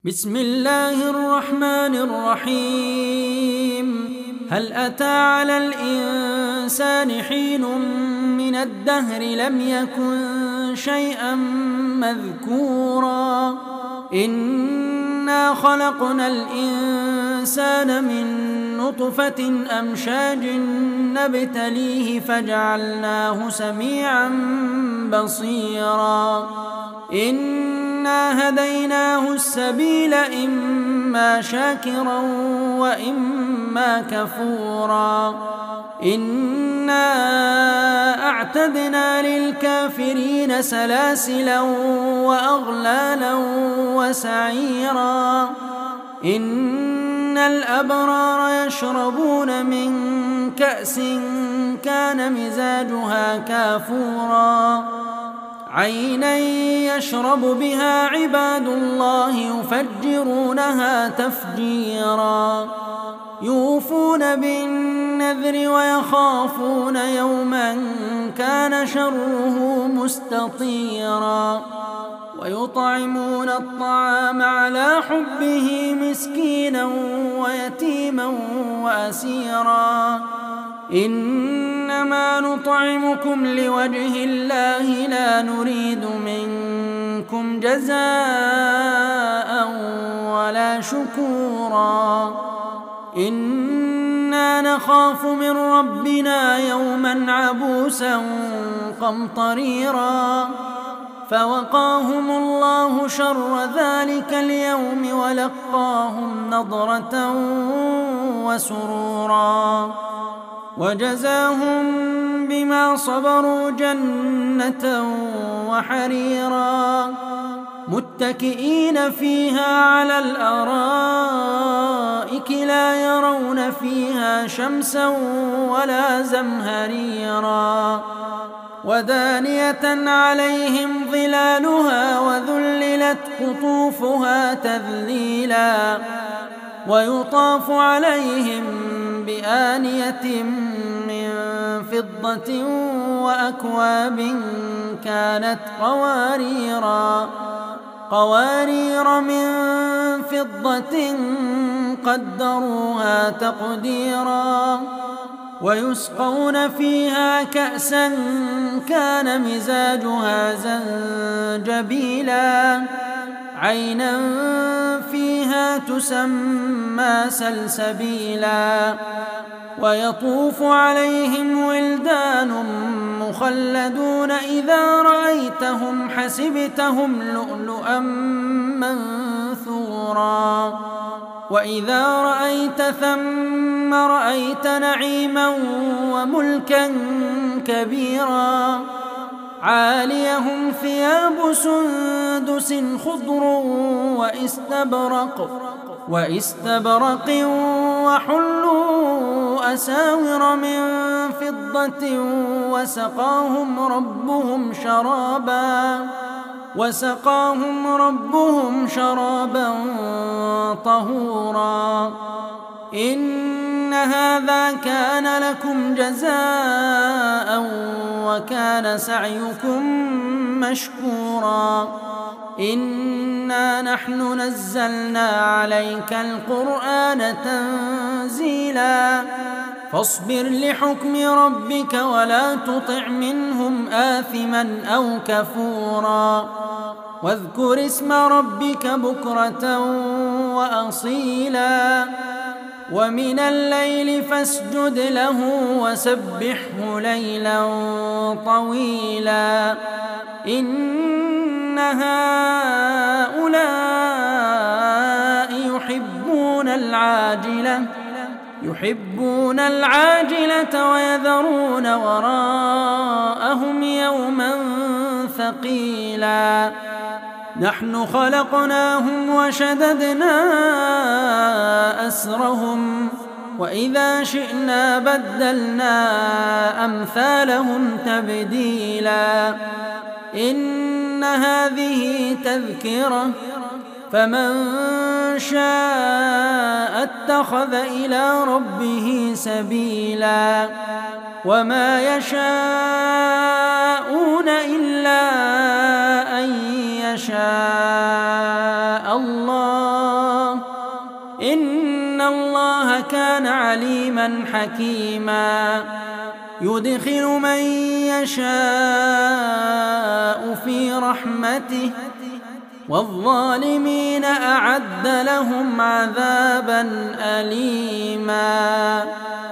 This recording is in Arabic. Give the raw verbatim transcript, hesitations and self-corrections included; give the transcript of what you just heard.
بسم الله الرحمن الرحيم. هل أتى على الإنسان حين من الدهر لم يكن شيئا مذكورا إنا خلقنا الإنسان من نطفة أمشاج نبتليه فجعلناه سميعا بصيرا إنا هديناه السبيل إما شاكرا وإما كفورا إنا أعتدنا للكافرين سلاسلا وأغلالا وسعيرا إن الأبرار يشربون من كأس كان مزاجها كافورا عينا يشرب بها عباد الله يفجرونها تفجيرا يوفون بالنذر ويخافون يوما كان شره مستطيرا ويطعمون الطعام على حبه مسكينا ويتيما وأسيرا إنما نطعمكم لوجه الله لا نريد منكم جزاء ولا شكورا إنا نخاف من ربنا يوما عبوسا قمطريرا فوقاهم الله شر ذلك اليوم ولقاهم نضرة وسرورا وجزاهم بما صبروا جنة وحريرا متكئين فيها على الأرائك لا يرون فيها شمسا ولا زمهريرا ودانية عليهم ظلالها وذللت قطوفها تذليلا ويطاف عليهم بآنية من فضة وأكواب كانت قواريرا قوارير من فضة قدروها تقديرا ويسقون فيها كأسا كان مزاجها زنجبيلا عينا فيها تسمى سلسبيلا ويطوف عليهم ولدان مخلدون إذا رأيتهم حسبتهم لؤلؤا منثورا وإذا رأيت ثم رأيت نعيما وملكا كبيرا عاليهم ثياب سندس خضر واستبرق واستبرق وحلوا أساور من فضة وسقاهم ربهم شرابا وسقاهم ربهم شرابا طهورا إن هذا كان لكم جزاء وكان سعيكم مشكورا إنا نحن نزلنا عليك القرآن تنزيلا فاصبر لحكم ربك ولا تطع منهم آثما أو كفورا واذكر اسم ربك بكرة وأصيلا ومن الليل فاسجد له وسبحه ليلا طويلا إن هؤلاء يحبون العاجلة يحبون العاجلة ويذرون وراءهم يوما ثقيلا نحن خلقناهم وشددنا أسرهم وإذا شئنا بدلنا أمثالهم تبديلا إن هذه تذكرة فمن شاء اتخذ إلى ربه سبيلا وما يشاءون إلا أن يشاء الله الله إن الله كان عليما حكيما يدخل من يشاء في رحمته والظالمين أعد لهم عذابا أليما.